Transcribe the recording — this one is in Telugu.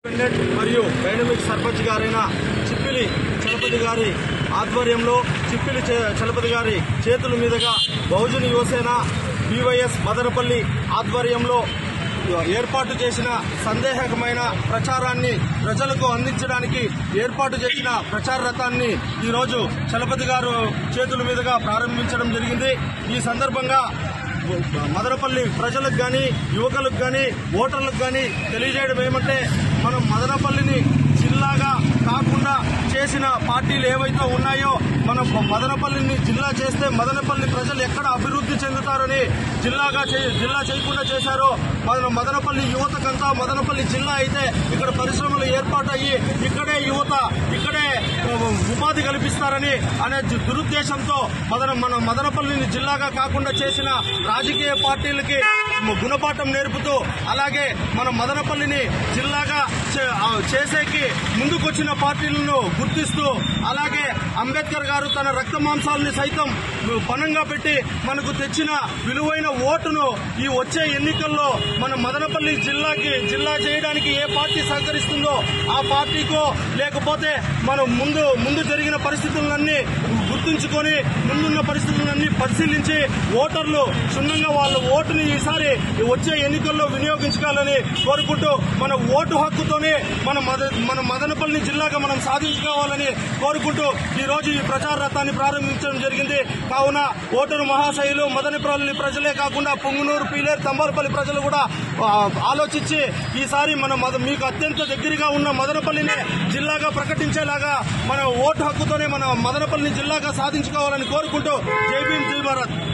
మరియు డైనమిక్ సర్పంచ్ గారైన చిప్పిలి చలపతి గారి ఆధ్వర్యంలో చిప్పిలి చలపతి గారి చేతుల మీదుగా బహుజన యువసేన బీవైఎస్ మదనపల్లి ఆధ్వర్యంలో ఏర్పాటు చేసిన సందేహకమైన ప్రచారాన్ని ప్రజలకు అందించడానికి ఏర్పాటు చేసిన ప్రచార రథాన్ని ఈరోజు చలపతి గారు చేతుల మీదుగా ప్రారంభించడం జరిగింది। ఈ సందర్భంగా మదనపల్లి ప్రజలకు కానీ యువకులకు కానీ ఓటర్లకు కానీ తెలియజేయడం ఏమంటే మనం మదనపల్లిని జిల్లాగా కాకుండా చేసిన పార్టీలు ఏవైతే ఉన్నాయో మనం మదనపల్లిని జిల్లా చేస్తే మదనపల్లి ప్రజలు ఎక్కడ అభివృద్ధి చెందుతారని జిల్లా చేయకుండా చేశారో మదనపల్లి యువతకంతా మదనపల్లి జిల్లా అయితే ఇక్కడ పరిశ్రమలు ఏర్పాటయ్యి ఇక్కడే యువత ఇక్కడే ఉపాధి కల్పిస్తారని అనే దురుద్దేశంతో మన మదనపల్లిని జిల్లాగా కాకుండా చేసిన రాజకీయ పార్టీలకి గుణపాఠం నేర్పుతూ అలాగే మన మదనపల్లిని జిల్లాగా చేసేకి ముందుకొచ్చిన పార్టీలను గుర్తిస్తూ అలాగే అంబేద్కర్ గారు తన రక్త మాంసాలని సైతం పణంగా పెట్టి మనకు తెచ్చిన విలువైన ఓటును ఈ వచ్చే ఎన్నికల్లో మన మదనపల్లి జిల్లా చేయడానికి ఏ పార్టీ సహకరిస్తుందో ఆ పార్టీకో లేకపోతే మనం ముందు జరిగిన పరిస్థితులన్నీ గుర్తుంచుకొని ముందున్న పరిస్థితులన్నీ పరిశీలించి ఓటర్లు క్షుణ్ణంగా వాళ్ళ ఓటుని ఈసారి వచ్చే ఎన్నికల్లో వినియోగించుకోవాలని కోరుకుంటూ మన ఓటు హక్కుతోనే మన మదనపల్లి జిల్లాగా మనం సాధించుకోవాలని కోరుకుంటూ ఈ రోజు ఈ ప్రచార రథాన్ని ప్రారంభించడం జరిగింది। కావున ఓటరు మహాశయులు మదనపల్లి ప్రజలే కాకుండా పొంగునూరు పీలేరు తంబాలపల్లి ప్రజలు కూడా ఆలోచించి ఈసారి మీకు అత్యంత దగ్గరగా ఉన్న మదనపల్లిని జిల్లాగా ప్రకటించేలాగా మన ఓటు హక్కుతోనే మన మదనపల్లిని జిల్లాగా సాధించుకోవాలని కోరుకుంటూ జై భీమ్ జై భారత్।